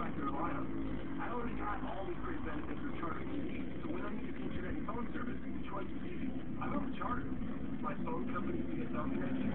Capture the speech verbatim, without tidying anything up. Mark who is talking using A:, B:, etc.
A: I can rely on. I already got all these great benefits with Charter's unique, so when I need internet and phone service, the choice is easy. I'm on Charter. My phone company B S L connection